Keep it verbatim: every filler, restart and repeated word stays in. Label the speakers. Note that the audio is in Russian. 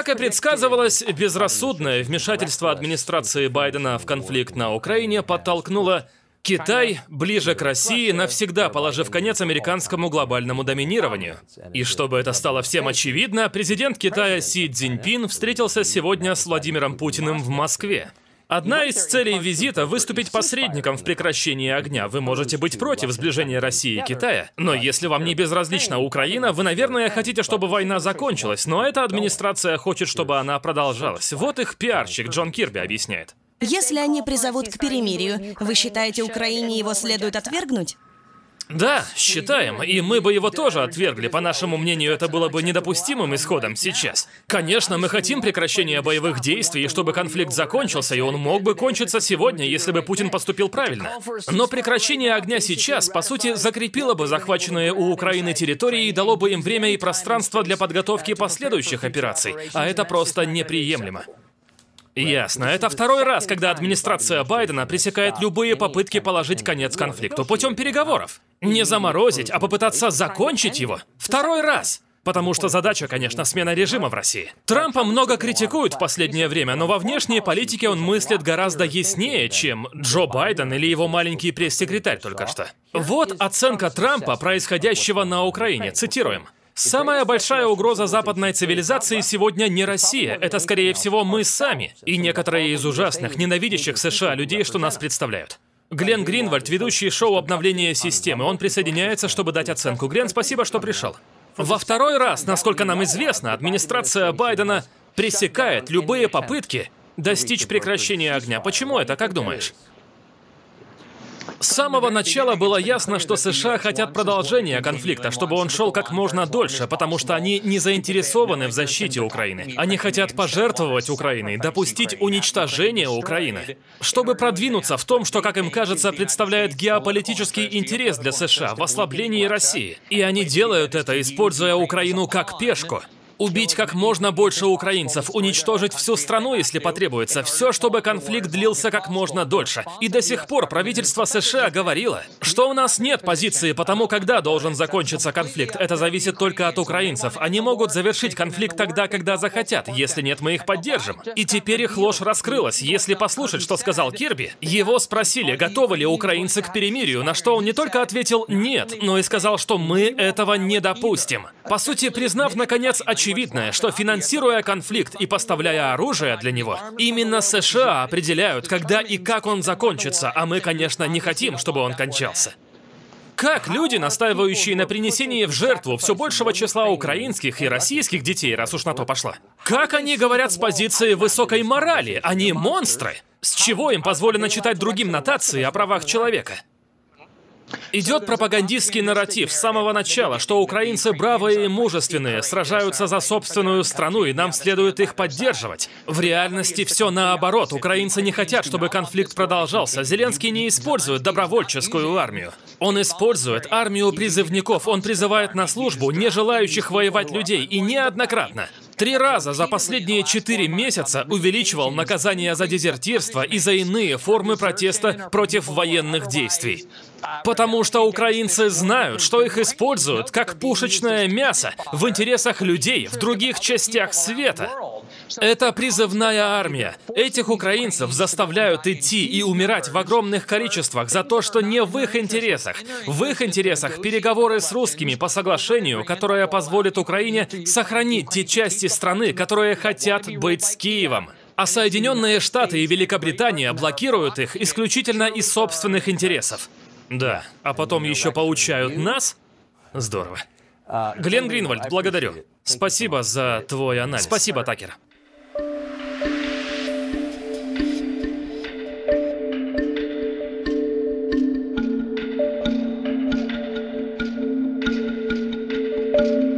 Speaker 1: Как и предсказывалось, безрассудное вмешательство администрации Байдена в конфликт на Украине подтолкнуло Китай ближе к России, навсегда положив конец американскому глобальному доминированию. И чтобы это стало всем очевидно, президент Китая Си Цзиньпин встретился сегодня с Владимиром Путиным в Москве. Одна из целей визита — выступить посредником в прекращении огня. Вы можете быть против сближения России и Китая, но если вам не безразлична Украина, вы, наверное, хотите, чтобы война закончилась, но эта администрация хочет, чтобы она продолжалась. Вот их пиарщик Джон Кирби объясняет.
Speaker 2: Если они призовут к перемирию, вы считаете, Украине его следует отвергнуть?
Speaker 1: Да, считаем, и мы бы его тоже отвергли. По нашему мнению, это было бы недопустимым исходом сейчас. Конечно, мы хотим прекращения боевых действий, чтобы конфликт закончился, и он мог бы кончиться сегодня, если бы Путин поступил правильно. Но прекращение огня сейчас, по сути, закрепило бы захваченные у Украины территории и дало бы им время и пространство для подготовки последующих операций, а это просто неприемлемо. Ясно. Это второй раз, когда администрация Байдена пресекает любые попытки положить конец конфликту путем переговоров. Не заморозить, а попытаться закончить его. Второй раз. Потому что задача, конечно, смена режима в России. Трампа много критикуют в последнее время, но во внешней политике он мыслит гораздо яснее, чем Джо Байден или его маленький пресс-секретарь только что. Вот оценка Трампа происходящего на Украине. Цитируем. «Самая большая угроза западной цивилизации сегодня не Россия, это, скорее всего, мы сами и некоторые из ужасных, ненавидящих США людей, что нас представляют». Глен Гринвальд, ведущий шоу «Обновление системы», он присоединяется, чтобы дать оценку. Глен, спасибо, что пришел. Во второй раз, насколько нам известно, администрация Байдена пресекает любые попытки достичь прекращения огня. Почему это, как думаешь? С самого начала было ясно, что США хотят продолжения конфликта, чтобы он шел как можно дольше, потому что они не заинтересованы в защите Украины. Они хотят пожертвовать Украиной, допустить уничтожение Украины, чтобы продвинуться в том, что, как им кажется, представляет геополитический интерес для США в ослаблении России. И они делают это, используя Украину как пешку. Убить как можно больше украинцев, уничтожить всю страну, если потребуется, все, чтобы конфликт длился как можно дольше. И до сих пор правительство США говорило, что у нас нет позиции по тому, когда должен закончиться конфликт. Это зависит только от украинцев. Они могут завершить конфликт тогда, когда захотят. Если нет, мы их поддержим. И теперь их ложь раскрылась. Если послушать, что сказал Кирби, его спросили, готовы ли украинцы к перемирию, на что он не только ответил «нет», но и сказал, что мы этого не допустим. По сути, признав, наконец, очевидное, Очевидно, что финансируя конфликт и поставляя оружие для него, именно США определяют, когда и как он закончится, а мы, конечно, не хотим, чтобы он кончался. Как люди, настаивающие на принесении в жертву все большего числа украинских и российских детей, раз уж на то пошло, как они говорят с позиции высокой морали? Они монстры? С чего им позволено читать другим нотации о правах человека? Идет пропагандистский нарратив с самого начала, что украинцы бравые и мужественные, сражаются за собственную страну, и нам следует их поддерживать. В реальности все наоборот. Украинцы не хотят, чтобы конфликт продолжался. Зеленский не использует добровольческую армию. Он использует армию призывников. Он призывает на службу не желающих воевать людей, и неоднократно. Три раза за последние четыре месяца увеличивал наказания за дезертирство и за иные формы протеста против военных действий. Потому что украинцы знают, что их используют как пушечное мясо в интересах людей в других частях света. Это призывная армия. Этих украинцев заставляют идти и умирать в огромных количествах за то, что не в их интересах. В их интересах переговоры с русскими по соглашению, которое позволит Украине сохранить те части страны, которые хотят быть с Киевом. А Соединенные Штаты и Великобритания блокируют их исключительно из собственных интересов. Да, а потом еще поучают нас? Здорово. Глен Гринвальд, благодарю. Спасибо за твой анализ. Спасибо, Такер.
Speaker 3: Thank you.